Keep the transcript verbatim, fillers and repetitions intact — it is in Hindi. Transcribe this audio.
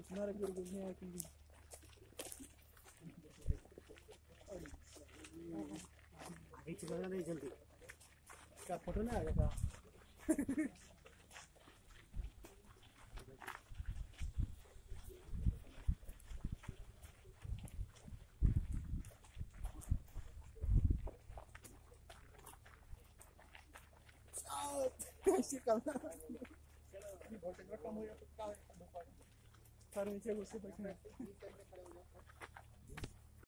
Not a good good I can be. आगे चलना नहीं जल्दी क्या फोटो ना आ गया Para नीचे घुसे बैठे